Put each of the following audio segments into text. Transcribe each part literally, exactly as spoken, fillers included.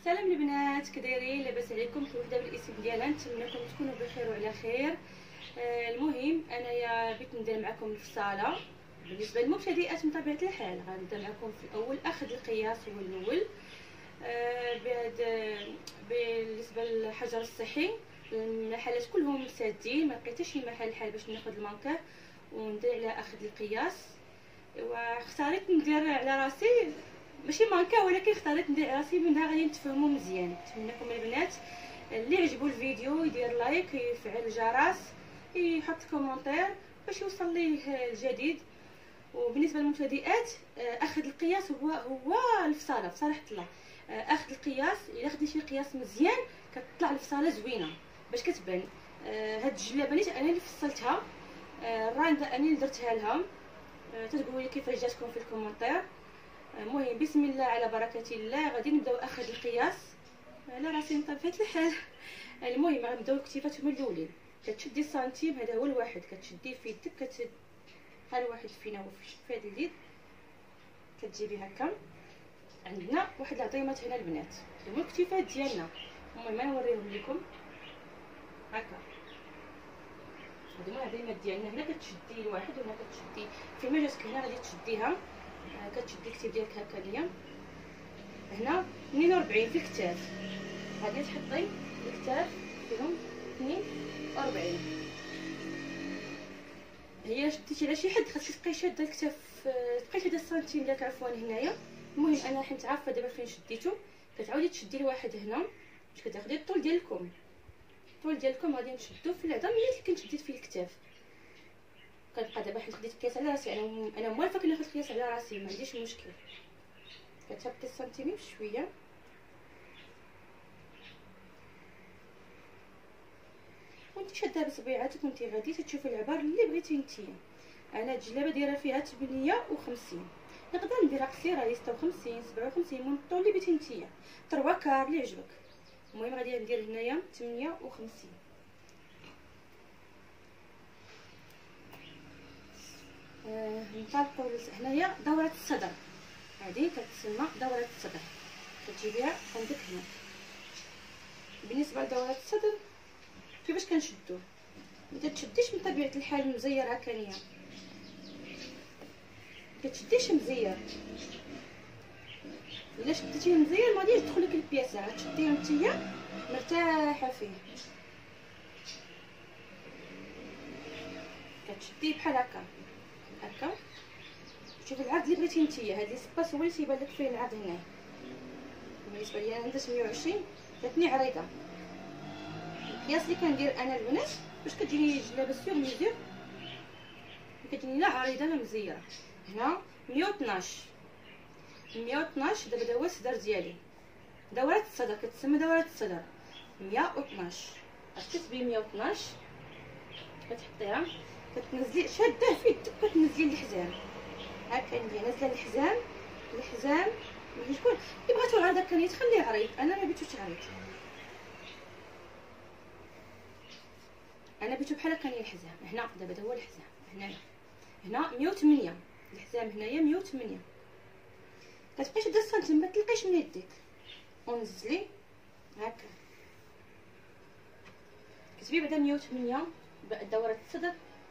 سلام البنات، كدايرين؟ لاباس عليكم؟ كل وحده بالاسم ديالها. نتمنىكم تكونوا بخير وعلى خير. آه المهم انايا بغيت ندير معكم الفصاله. بالنسبه للمبتدئات من طبيعه الحال غنبدا معكم في الاول اخذ القياس هو الاول. آه بهذا بالنسبه للحجر الصحي المحلات كلهم سادين، ما لقيتش شي محل حال باش ناخذ المانكه وندير على اخذ القياس. واختاريت ندير على راسي ماشي مانكا، ولكن اختاريت ندير على راسي منها غادي نتفهموا مزيان. نتمنىكم البنات اللي عجبو الفيديو يدير لايك، يفعل الجرس، يحط كومونتير باش يوصل ليه الجديد. وبالنسبه للمبتدئات اخذ القياس هو هو الفصاله بصراحه الله. اخذ القياس الا خديتي شي قياس مزيان كتطلع الفصاله زوينه باش كتبان. هاد الجلابه نيت انا اللي فصلتها، الراند انا اللي درتها لهم. تقولوا لي كيفاش جاتكم في الكومونتير. المهم بسم الله على بركه الله غادي نبداو اخذ القياس على راسي بطبيعه الحال. المهم غنبداو الكتيفات هما الاولين. كتشدي السنتيم هذا هو الواحد، كتشديه في يدك، كت ها الواحد فينا هو في هذا اليد كتجيبي هكا. عندنا واحد العظيمات هنا البنات هما الكتيفات ديالنا. المهم انا نوريهم لكم هكا. هادو هما العظيمات ديالنا. هنا كتشدي الواحد وهنا كتشدي فيما جاتك هنا غادي تشديها، كتشدي الكتيف ديالك هكا ليا. هنا اثنين وأربعين في الكتاف، غادي تحطي الكتاف فيهم اثنين وأربعين. هي شديتي على شي حد خاصك تبقاي شاده الكتاف، تبقاي شاده السنتيم ديالك عفوا هنايا. المهم انا حيت عارفه دابا فين شديتو، كتعاودي تشدي الواحد هنا باش كتاخدي الطول ديالكم. الطول ديالكم غادي نشدو في العظم اللي كنت شديت فيه الكتاف. كنبقى دابا حيت خديت القياس على راسي، انا انا موالفه كناخذ القياس على راسي، ما عنديش مشكل. كتهبطي السنتيمي بشويه وانت شادها بصبيعاتك وانت غادي تشوفي العبار اللي بغيتي نتيا. انا الجلابه دايره فيها ثمانية وخمسين، نقدر نديرها قصيره ستة وخمسين سبعة وخمسين من الطول اللي بغيتي نتيا، تروا كار اللي عجبك. المهم غادي ندير هنايا ثمانية وخمسين. آه نطلقوا هنايا دوره الصدر. هذه كتسمى دوره الصدر، كتجيبيها عندك هنا. بالنسبه لدوره الصدر كيفاش كنشدوه؟ ما تشديش من طبيعه الحال مزير هكا نيه، كتشديش مزير. الا شديتيه مزير ما غاديش تدخل لك البياسه، غتشديه نتيا مرتاحه فيه. كتشديه بحال هكا هكا. شوفي العرض اللي بغيتي نتيا، هذه سباس هو اللي تيبان لك فيه العرض هنا. بالنسبه لي انا عندي ثمانية وعشرين، جاتني عريضه. القياس اللي كندير انا البنات باش كتجيني جلابه سيغ ميزور، كتجيني لا عريضه لا مزيره. هنا مية واثناش مية واثناش. دابا هو الصدر ديالي، دوره الصدر كتسمى دوره الصدر مية واثناش. غتكتبي مية واثناش، كتحطيها كتنزلي شاده في يدك، كتنزلي الحزام هكا. ندير نازله الحزام الحزام باش شكون اللي بغاتو عريض هكا يتخليه عريض. انا ما بغيتوش عريض، انا بغيتو بحال هكا الحزام. هنا دابا هو الحزام هنا هنا مية وثمانية. الحزام هنايا مية وثمانية. كتبقاي شاده السنتيم ما تلقيش من يديك ونزلي هكا. كتبي بعدا مية وثمانية دوره الصدر،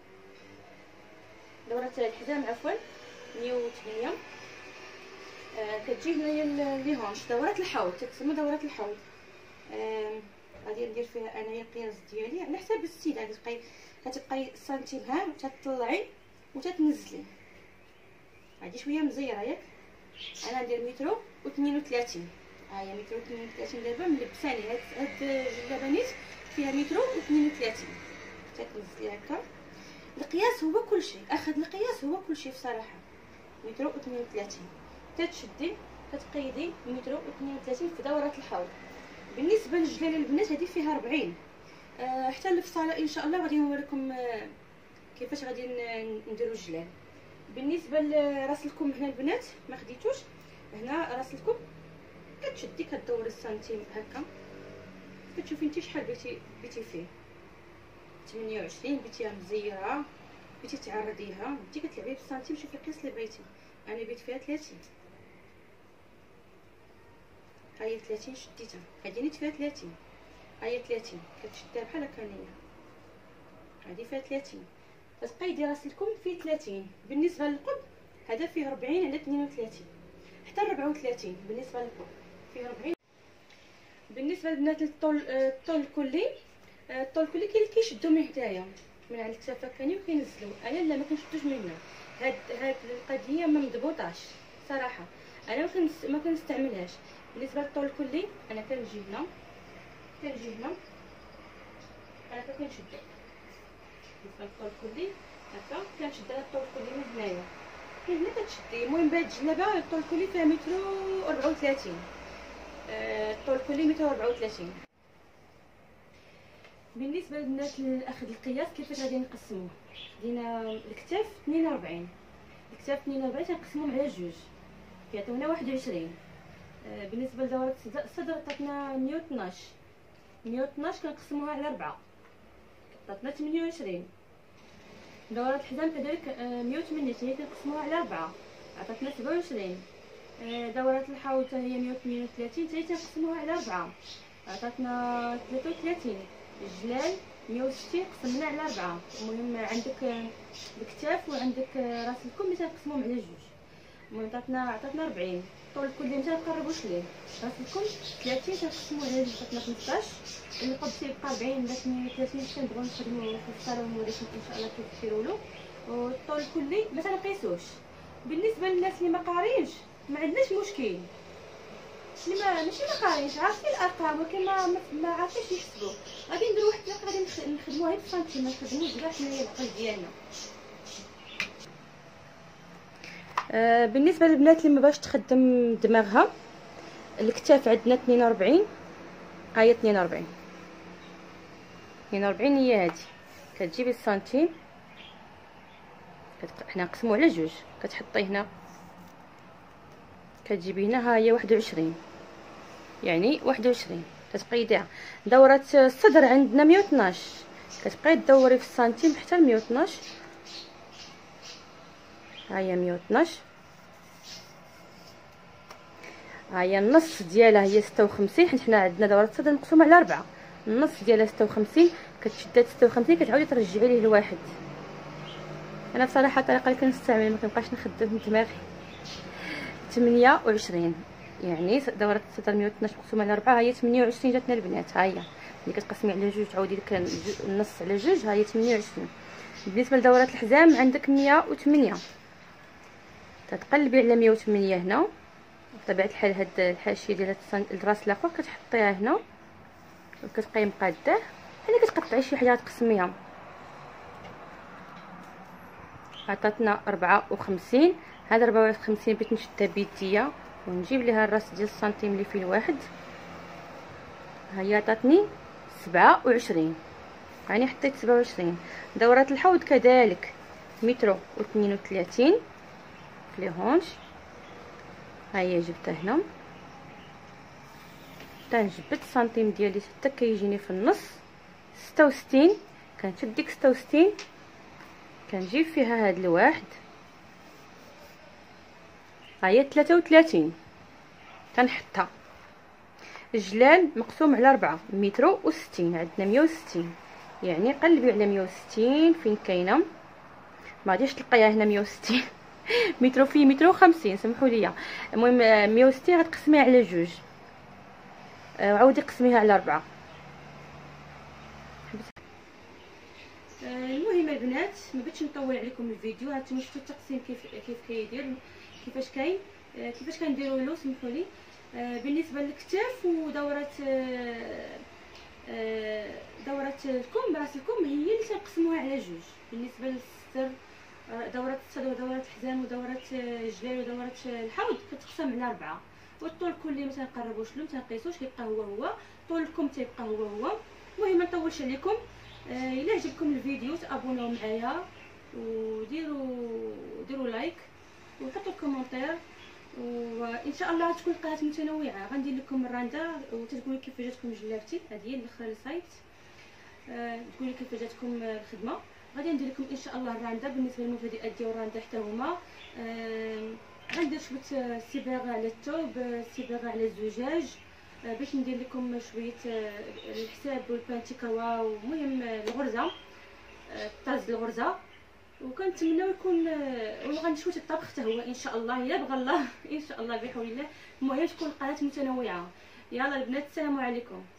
دوره الحزام عفوا مية وثمانية. آه كتجي هنايا لي هونش دوره الحوض، تتسمى دوره الحوض. آه غادي ندير فيها انايا القياس ديالي على حساب السيده. غادي تبقاي كتبقاي السنتيم ها وتطلعي وتتنزلي. هادي شويه مزيره ياك. انا ندير متر واثنين وثلاثين. ها هي متر واثنين وثلاثين. دابا ملبساني هاد هاد الجلابه نيت فيها متر واثنين وثلاثين. تتنزلي هكا. القياس هو كلشي، اخذ القياس هو كلشي بصراحه. متر واثنين وثلاثين كتشدي كتقيدي متر واثنين وثلاثين في دوره الحوض. بالنسبه للجلاله البنات هذه فيها أربعين. أه حتى الفصاله ان شاء الله غادي نوريكم أه كيفاش غادي نديروا الجلال. بالنسبه لراس الكم هنا البنات ما خديتوش. هنا راس الكم كتشدي كدوري السنتيم هكا، كتشوفي انت شحال بغيتي بغيتي فيه. ثمانية وعشرين بغيتيها مزيره، بغيتي تعرضيها انت كتلعبي بالسنتيم. شوفي القياس اللي بغيتي. انا بغيت فيها ثلاثين ها هي ثلاثين شديتها، هادي نيت فيها ثلاثين، ها هي ثلاثين كتشديها بحال هكا هنايا، هادي فيها ثلاثين، كتقيدي راس الكم فيه ثلاثين. بالنسبه للقب هذا فيه أربعين على اثنين وثلاثين حتى أربعة وثلاثين. بالنسبه للقب فيه أربعين. بالنسبه للبنات الطول الطول الكلي، الطول الكلي كاين اللي كيشدو من هدايا من على الكتاف هكاني وكينزلوا، انا لا ما كنشدوش من هنا. هاد هاد القضيه ما مضبوطاش صراحه، انا ما كنس ما كنستعملهاش. بالنسبه للطول الكلي انا كنجي هنا كنجي هنا انا كنشد. بالنسبه للطول الكلي هكا كنشد على الطول الكلي من هنايا، من هنا كتشدي. المهم بهاد الجلابه الطول الكلي فيها متر وأربعة وثلاثين، آه الطول الكلي متر وأربعة وثلاثين. بالنسبه للبنات لاخذ القياس كيفاش غادي نقسموه، دينا الكتاف اثنين وأربعين، الكتاف اثنين وأربعين تنقسموهم على جوج كيعطيونا واحد وعشرين. آه بالنسبه لدورة الصدر عطاتنا مية واثناش، مية واثناش كنقسموها على أربعة عطاتنا ثمانية وعشرين. دورة الحزام كذلك آه مية وثمانية حتى هي كنقسموها على أربعة عطاتنا سبعة وعشرين. آه دورة الحوض حتى هي مية وثمانية وثلاثين حتى هي كنقسموها على أربعة عطاتنا ثلاثة وثلاثين. الجلال مية وستين قسمنا على أربعة. المهم عندك الكتاف وعندك راس الكم اللي تنقسموهم على جوج، المهم عطاتنا عطاتنا أربعين. الطول الكلي ما تنقربوش ليه. راس الكم ثلاثين تنقسموه على جوج عطاتنا خمسطاش. القب تيبقى أربعين ولا ثمانية وثلاثين كنبغيو نخدموه في الصالون ونوريكم ان شاء الله كيف ديروا له. والطول الكلي ما تنقيسوش. بالنسبه للناس اللي ما قارينش ما عندناش مشكل، اللي ما ماشي ما قارينش عارفين الارقام ولكن ما ما عارفينش يحسبوا، غادي نديرو واحد الطريقه غادي نخدموها غير بالسنتيم، ما نخدموش كاع حنايا العقل ديالنا. آه بالنسبه للبنات اللي ما باش تخدم دماغها، الكتاف عندنا اثنين وأربعين، ها هي اثنين وأربعين اثنين وأربعين هي هادي. كتجيبي السنتيم حنا نقسمو على جوج، كتحطي هنا كتجيبي هنا ها هي واحد وعشرين، يعني واحد وعشرين كتقيديها. دورة الصدر عندنا مية واثناش، كتبقاي تدوري في السنتيم حتى ل مية واثناش، ها هي مية واثناش، ها هي النص ديالها هي ستة وخمسين، حيت حنا عندنا دورة الصدر مقسومة على أربعة، النص ديالها ستة وخمسين، كتشدي ستة وخمسين كتعاودي ترجعي ليه الواحد. انا بصراحه الطريقه اللي كنستعمل ما كنبقاش نخدم دماغي. ثمانية وعشرين يعني دوره الصدر مية واثناش مقسومه على أربعة، هي ثمانية وعشرين جاتنا البنات. ها هي ملي كتقسمي على جوج تعاودي ديك النص على جوج، ها هي ثمانية وعشرين. بالنسبه لدوره الحزام عندك مية وثمانية، تتقلبي على مية وثمانية هنا بطبيعه الحال. هاد الحاشيه ديال الراس الاخر كتحطيها هنا وكتبقاي مقاداه، يعني كتقطعي شي حاجه تقسميها. عطاتنا أربعة وخمسين، هذا أربعة وخمسين بغيت نشدها بيديا ونجيب ليها الراس ديال السنتيم اللي فيه الواحد، ها هي عطاتني سبعة وعشرين، يعني حطيت سبعة وعشرين. دورة الحوض كذلك متر واثنين وثلاثين في لي هونش، ها هي جبتها هنا تنجبد السنتيم ديالي حتى كيجيني في النص ستة وستين، كنشد ديك ستة وستين كنجيب فيها هاد الواحد، ها هي ثلاثة وثلاثين كنحطها. الجلال مقسوم على أربعة متر وستين، عندنا مية وستين، يعني قلبي على مية وستين فين كاينه، ما غاديش تلقايها هنا مية وستين متر فيه متر وخمسين سمحوا لي. المهم مية وستين غتقسميها على جوج وعاودي قسميها على أربعة. المهم البنات ما بغيتش نطول عليكم الفيديو، هانتوما شفتوا التقسيم كيف كيف كيدير كيفاش كاين كيفاش كنديروا له سمحوا لي. بالنسبه للكتاف ودوره دوره الكم راس الكم هي اللي تنقسموها على جوج. بالنسبه للستر دوره الصدر ودوره الحزام ودوره الجلال ودوره الحوض كتقسم على أربعة، والطول الكلي ما تنقربوش له ما تنقيسوش كيبقى هو هو، طول الكم تيبقى هو هو. المهم ما نطولش عليكم، الا عجبكم الفيديو تابوناو معايا وديروا ديروا لايك وحطوا كومونتير، وان شاء الله تكون قناه متنوعه. غندير لكم الرانده وتقولوا كيف جاتكم جلابتي، هذه هي الاخرى السايت أه تقولوا كيف جاتكم الخدمه. غادي ندير لكم ان شاء الله الرانده بالنسبه للمبتدئات ديال الرانده حتى هما. أه غندير شويه الصباغه على الثوب، الصباغه على الزجاج، باش ندير لكم شويه الحساب والبانتيكوا ومهم الغرزه، طاز الغرزه. وكنتمناو يكون وغنشوي الطبخ حتى هو ان شاء الله الا بغى الله ان شاء الله بحول الله. المهم تكون القناه متنوعه. يلا البنات السلام عليكم.